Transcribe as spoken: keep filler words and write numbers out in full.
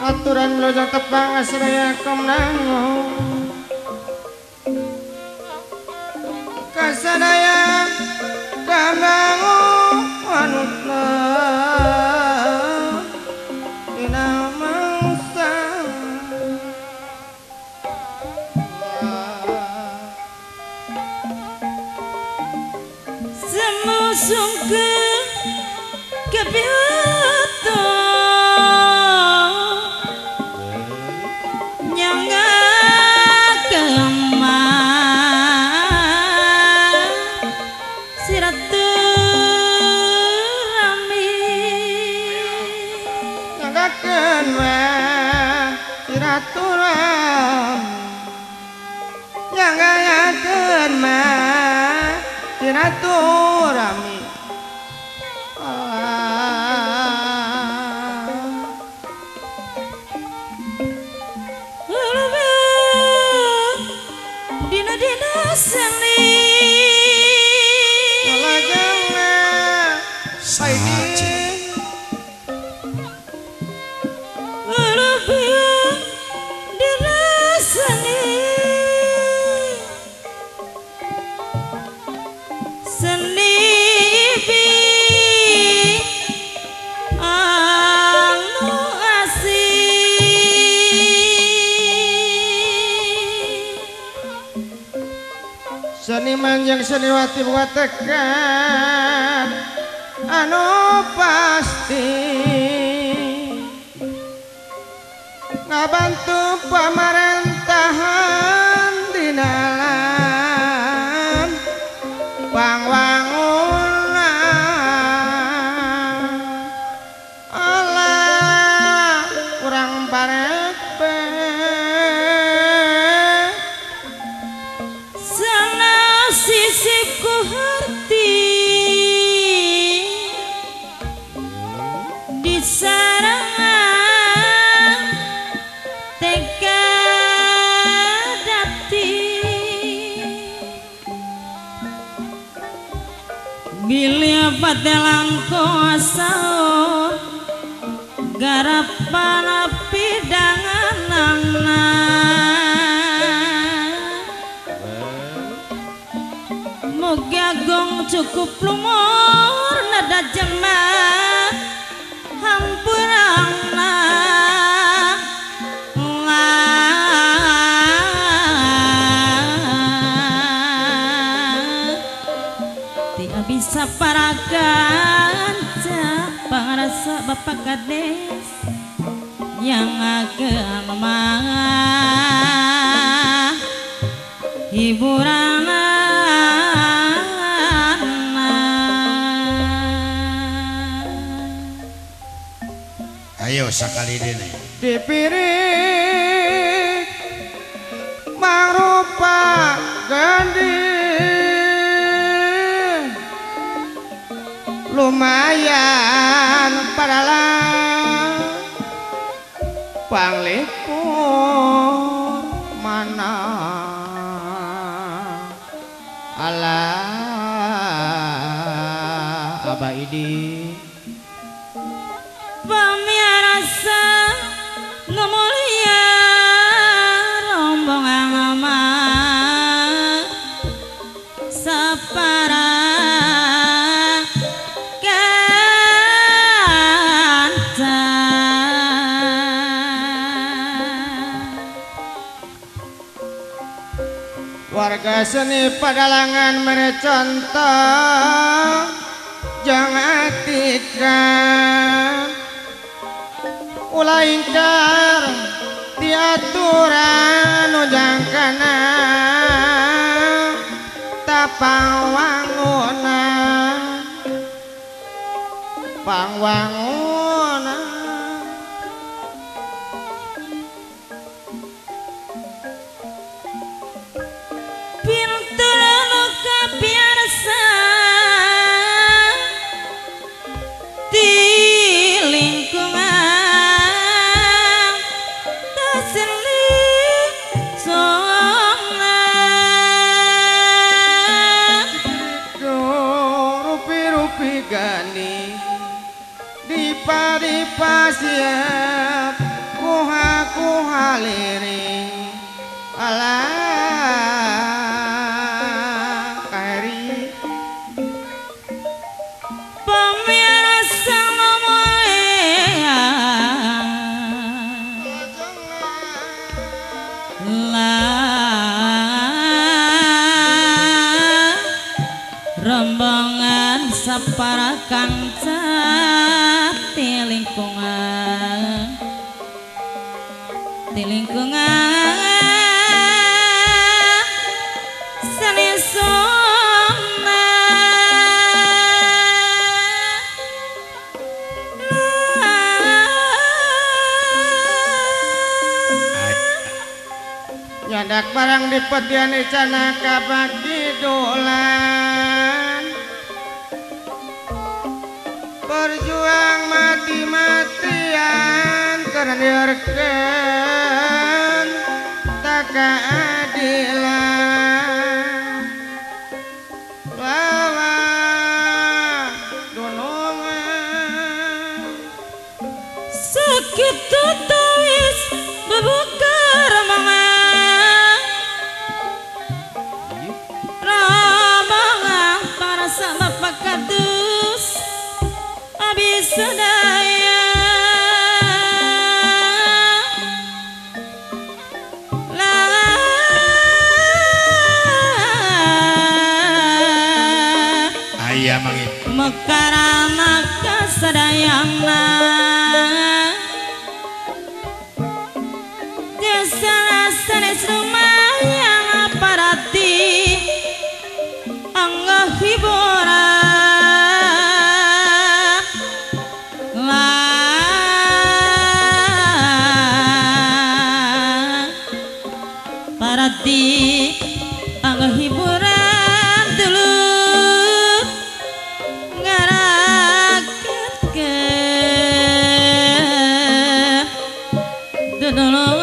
aturan blojong tepang asraya komnango kasadaya kamnango manutna dina mangsa semusung ke kebiutu nyangga kema siratu rami nyangga kema siratu rami nyangga kema siratu rami seniman yang seniwati buat tekan anu pasti ngabantu pemerintahan dinalan pangwangunan Allah kurang parepe sisiku hati di sarangan teka dati bila patelang kuasa garapan pidangan Gagong cukup lumur nada jemah hampurangna tidak bisa paragan pangrasa bapak kades yang akan mah hiburan ayo sakali dene dipiring mangrupa gandhi lumayan padalah panglipur mana Allah Abah Idi pamirasa ngemulia rombongan ama sapara kanca warga seni Padalangan merecontoh jangan tikan ulah ingkar diaturan ujangkana tapang wangunan pangwangunan pintu luka biasa di lingkungan tasili sona rupi-rupi gani dipa-dipa siap ku aliring ala kairi pemirsa momoya la rombongan sapara kanca di lingkungan di lingkungan seni sona nyadak barang di pedian canaka bagi dolan berjuang mati-matian karena diarkan tak keadilan lawan dunungan sakit tawis bebuka ramangan ramangan para sama pakadus abis sedaya ayah mangit mekarana kasadayangna desa sanes lumayan parati angga hiburan lah parati angga hiburan dulu ngaraket ke dulu